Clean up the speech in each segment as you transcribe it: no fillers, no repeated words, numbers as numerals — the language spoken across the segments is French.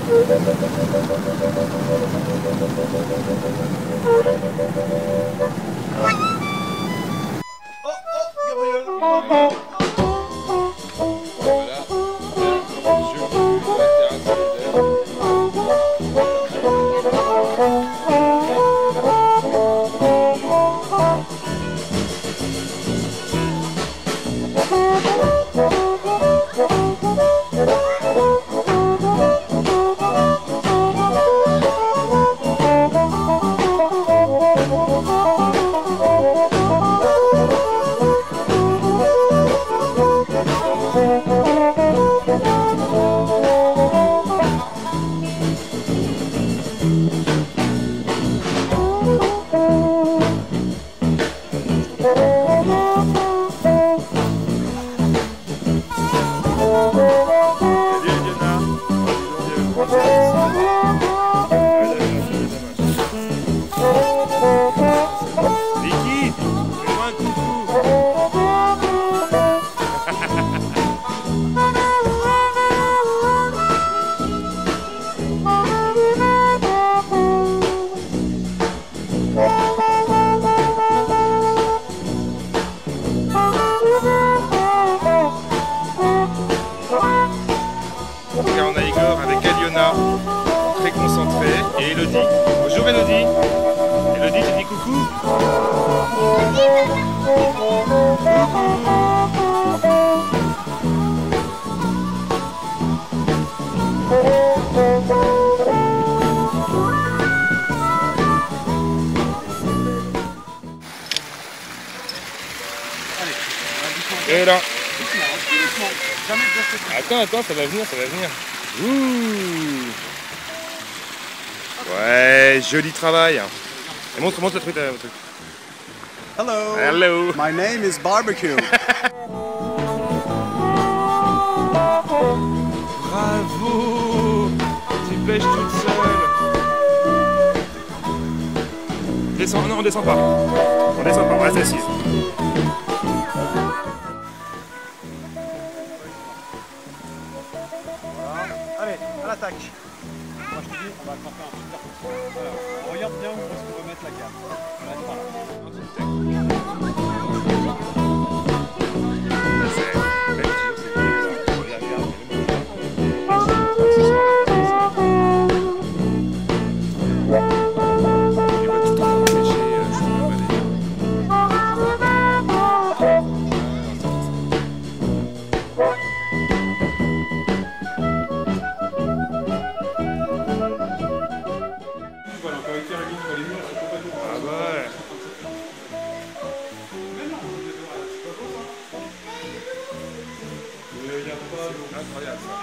On a Igor avec Aliona, très concentré, et Elodie. Bonjour Elodie. Elodie, tu dis coucou. Et là. Attends, ça va venir, Ouh. Ouais, joli travail. Et montre le truc. Hello. Hello. My name is Barbecue. Bravo. Tu pêches toute seule. Descends, non, on descend pas, on reste assise. Allez, à l'attaque. Moi je te dis, on va faire un super coup. Alors, on regarde bien où est-ce qu'on va mettre la carte. On va être par là. Incroyable ça.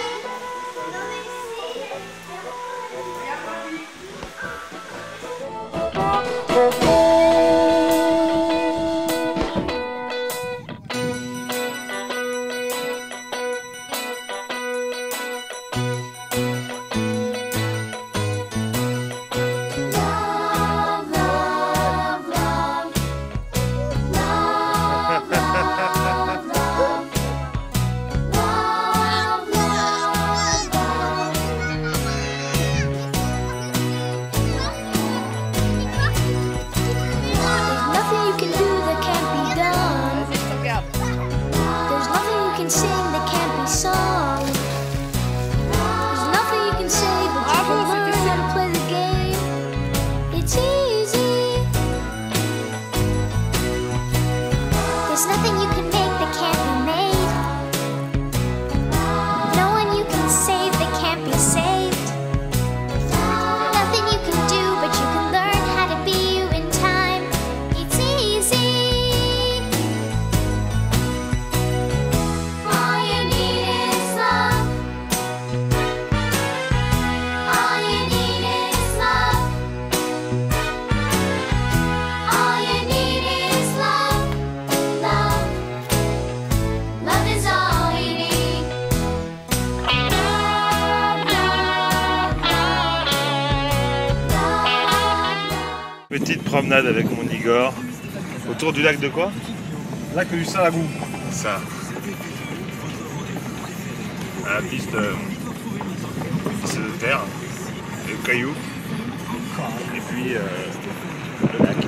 Petite promenade avec mon Igor autour du lac de quoi? Lac du Salagou. Ça. À la piste surface de terre, le caillou, et puis le lac.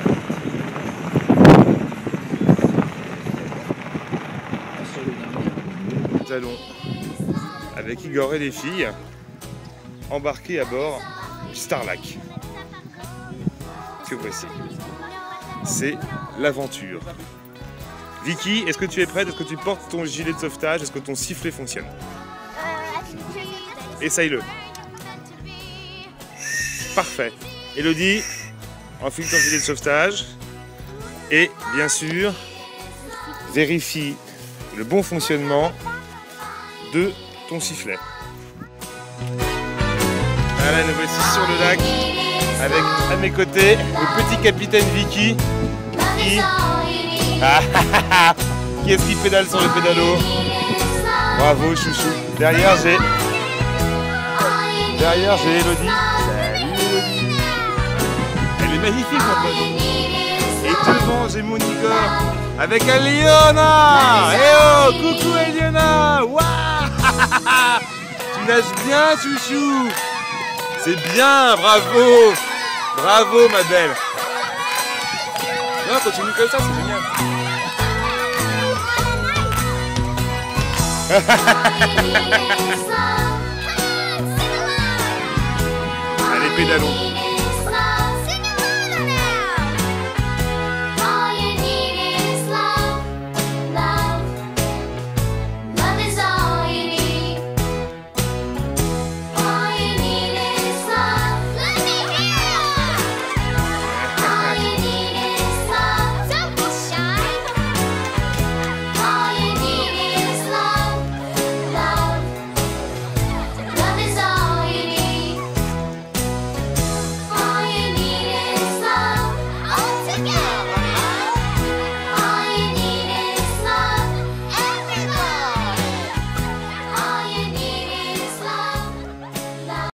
Nous allons, avec Igor et les filles, embarquer à bord du Starlac. Que voici. C'est l'aventure. Vicky, est-ce que tu es prête? Est-ce que tu portes ton gilet de sauvetage? Est-ce que ton sifflet fonctionne? Essaye-le. Parfait. Elodie, enfile ton gilet de sauvetage. Et bien sûr, vérifie le bon fonctionnement de ton sifflet. Voilà, nous voici sur le lac avec à mes côtés le petit capitaine Vicky qui est-ce qui pédale sur le pédalo? Bravo chouchou. Derrière j'ai Elodie. Salut Elodie. Elle est magnifique ma pote. Et devant j'ai mon Igor avec Eliona. Eh oh, coucou Eliona. Waouh. Tu nages bien chouchou. C'est bien, bravo. Bravo ma belle. Non, continue comme ça, c'est génial. Allez, pédalons.